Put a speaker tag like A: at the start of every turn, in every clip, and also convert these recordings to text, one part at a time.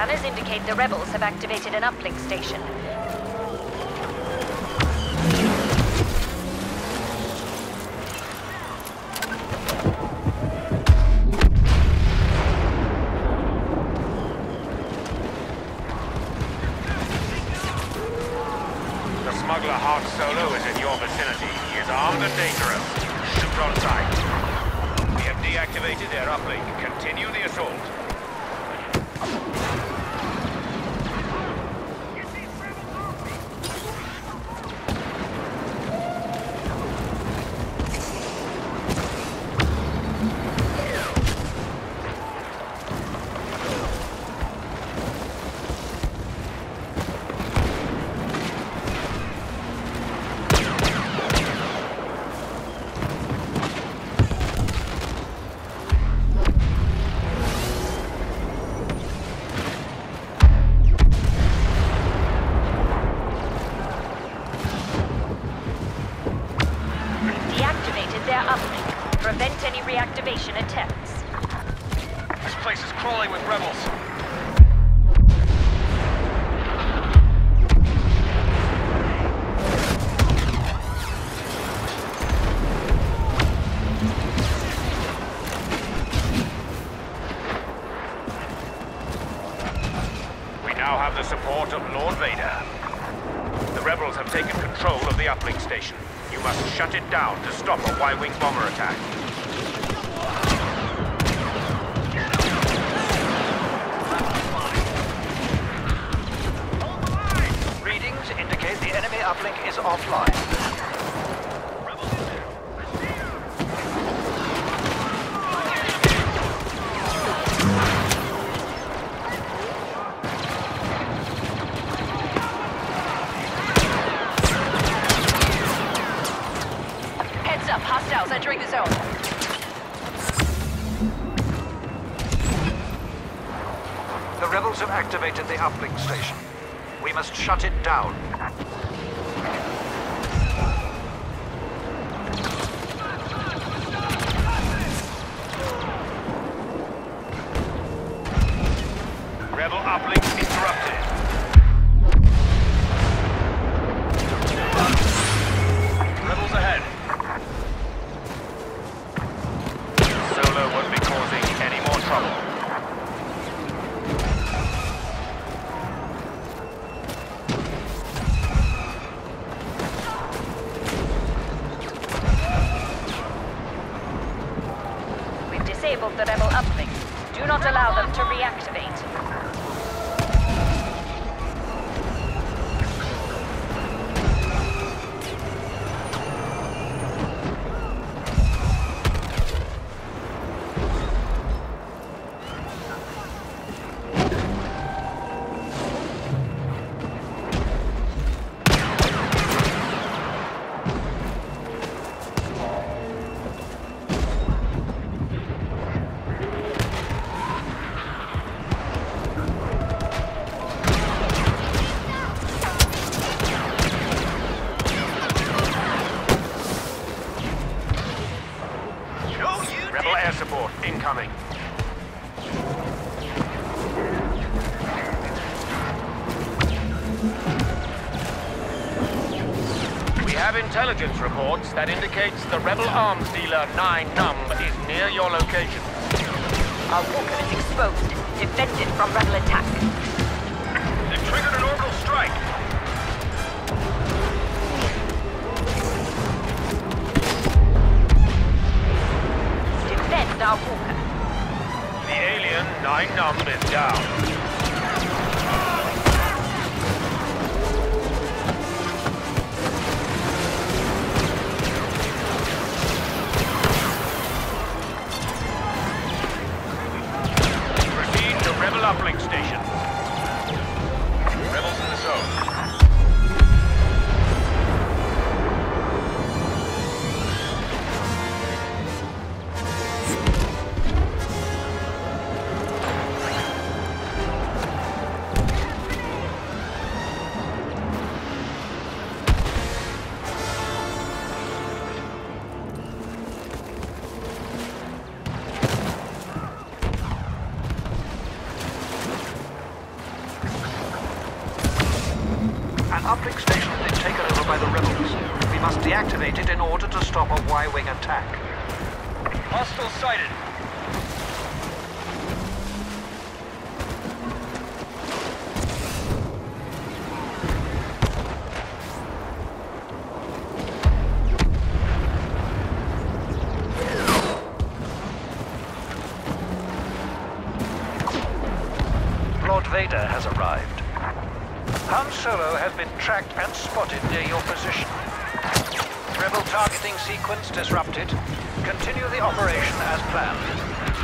A: Scanners indicate the rebels have activated an uplink station.
B: The smuggler Han Solo is in your vicinity. He is armed and dangerous. Shoot on sight. We have deactivated their uplink. Continue the assault.
A: Their uplink. Prevent any reactivation attempts.
B: This place is crawling with rebels. We now have the support of Lord Vader. The rebels have taken control of the uplink station. You must shut it down to stop a Y-wing bomber attack.
C: Readings indicate the enemy uplink is offline.
A: Hostiles entering the zone.
C: The rebels have activated the uplink station. We must shut it down.
B: Rebel uplink interrupted. Rebels ahead. Solo won't be causing any more trouble.
A: We've disabled the rebel uplink. Do not allow them to reactivate. Rebel air support incoming. We have intelligence reports that indicates the rebel arms dealer 9 Numb is near your location. Our walker is exposed. Defend it from rebel attack.
B: They've triggered an orbital strike.
A: Defend our walker.
B: The alien 9 Numb is down. Rebel uplink station. Rebels in the zone.
C: stop a Y-wing attack.
B: Hostile sighted.
C: Lord Vader has arrived. Han Solo has been tracked and spotted near your position. Rebel targeting sequence disrupted. Continue the operation as planned.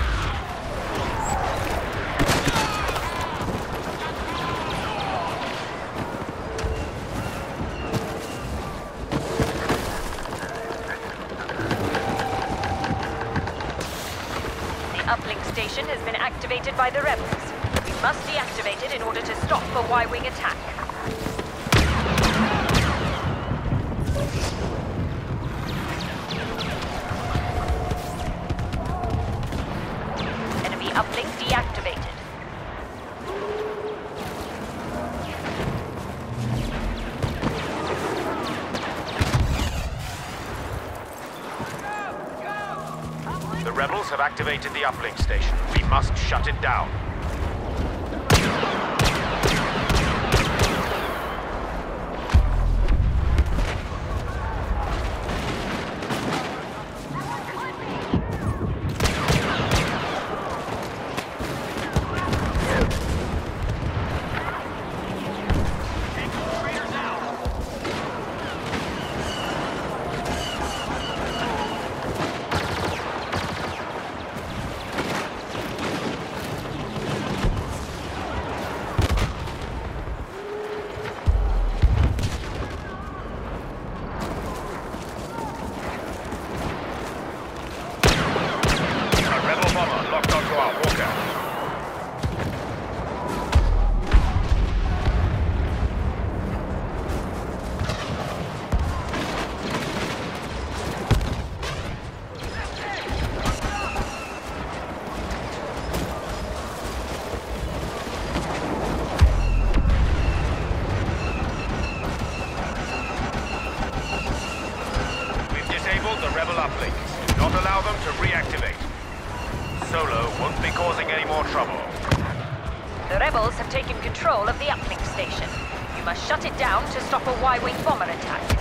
D: The uplink station has been activated by the rebels. We must deactivate it in order to stop a Y-wing attack. Enemy uplink deactivated.
B: The rebels have activated the uplink station. We must shut it down. The rebel uplink. Do not allow them to reactivate. Solo won't be causing any more trouble.
D: The rebels have taken control of the uplink station. You must shut it down to stop a Y-wing bomber attack.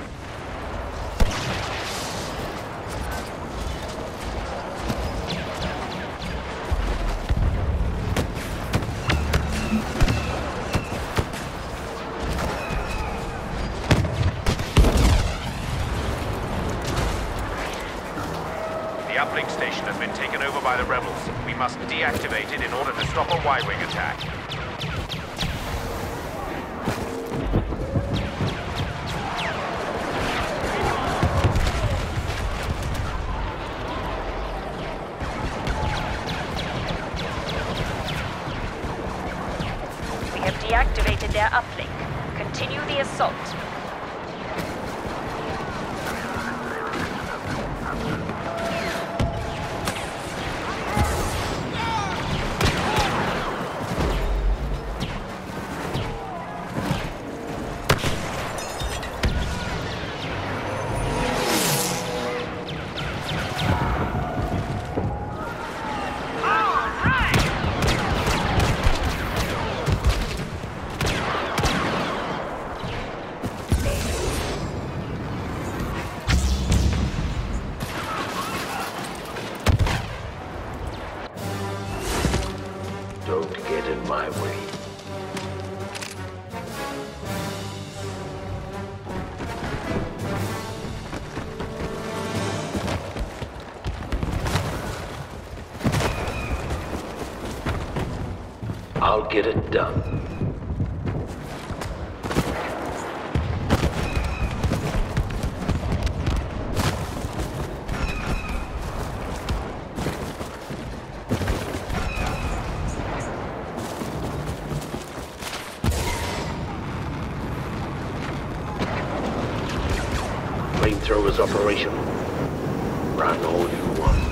B: The uplink station has been taken over by the rebels. We must deactivate it in order to stop a Y-wing attack.
D: We have deactivated their uplink. Continue the assault.
E: Don't get in my way. I'll get it done. Flamethrowers operational. Run all you want.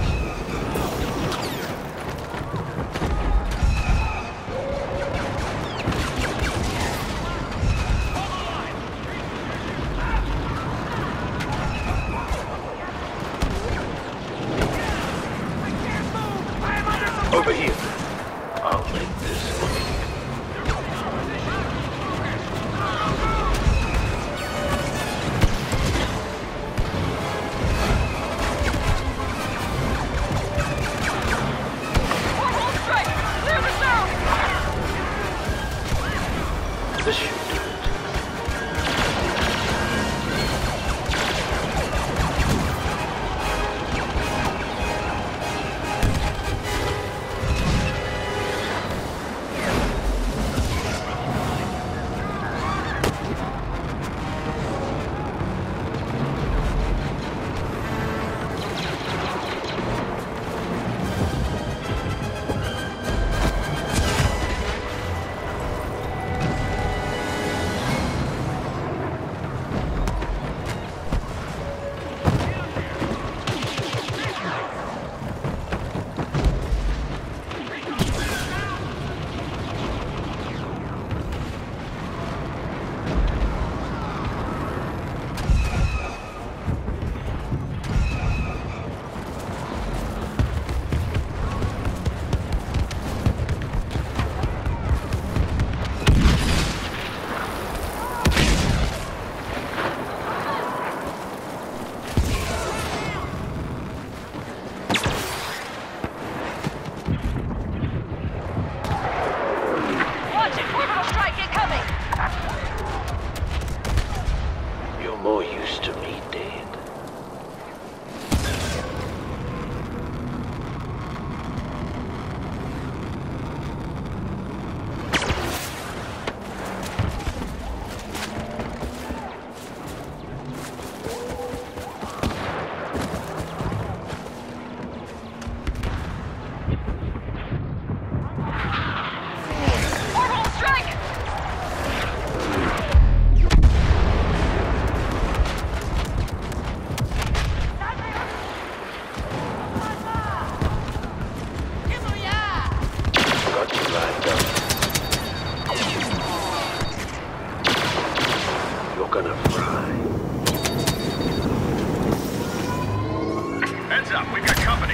B: up, we've got company.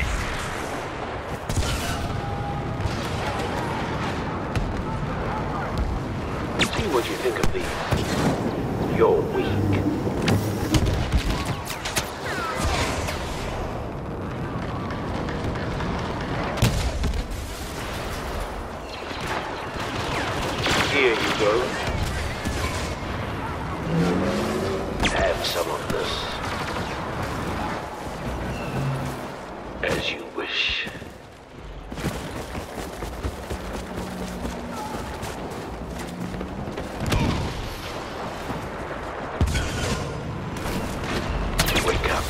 E: See what you think of these. You're weak. Here you go. Have some of this. As you wish. Wake up.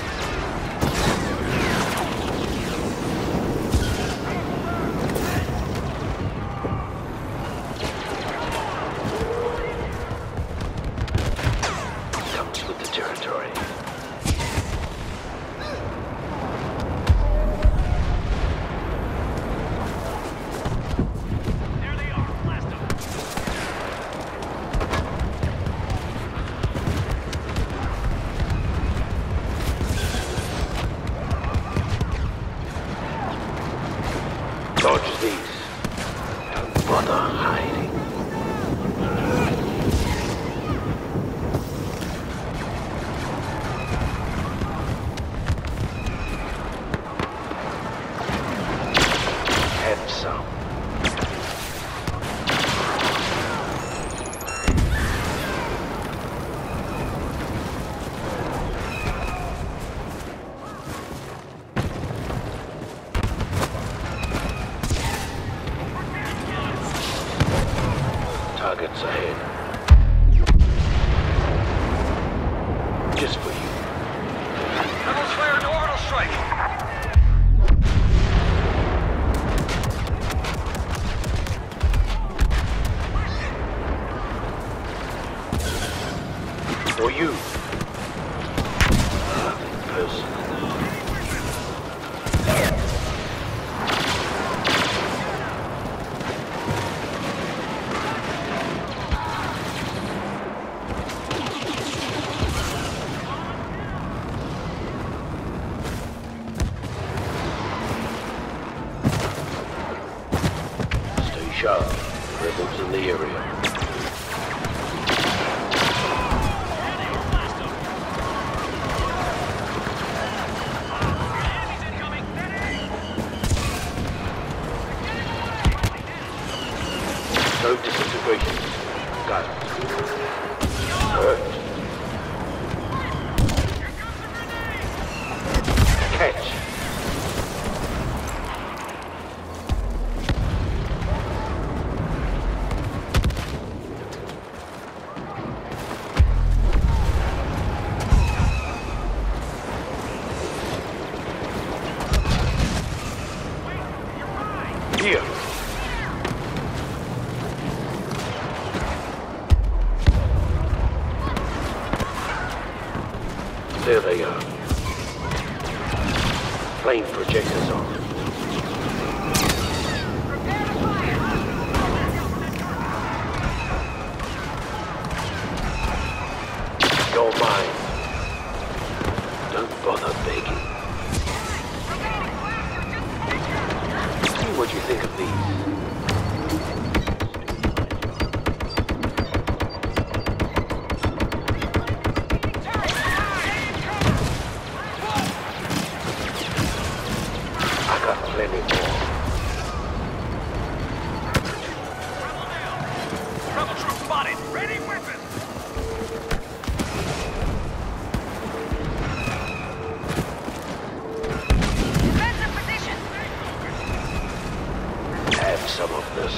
E: Comes with the territory.
B: There they are, blast them.
E: Dodge these. Don't bother hiding. Have some. Targets ahead. Just for you.
C: Rebels fire an orbital strike.
E: For you. Nothing personal. Stay sharp. Rebels in the area. No disintegration. Got it. Hurt. Catch. Here. There they are. Flame projectors on. You're mine. Don't bother begging. See what you think of these. Plenty more.
B: Rebel troops spotted. Ready weapons.
D: Defensive position!
E: Have some of this.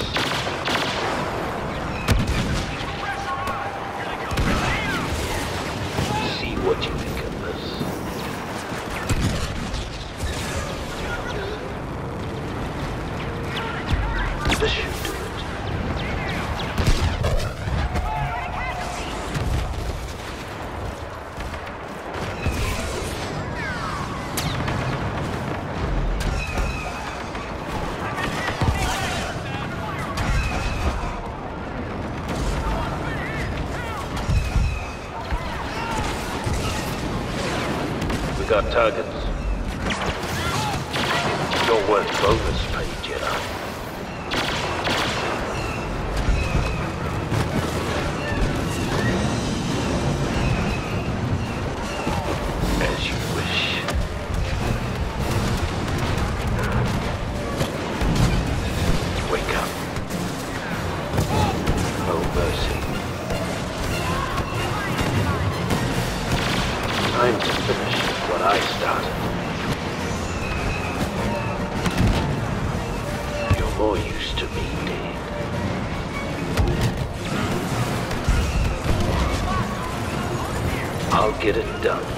E: See what you think of this. This should do it. We got targets. Your work bonus paid, you know. As you wish. Wake up. No mercy. Time to finish what I started. You're more used to me dead. I'll get it done.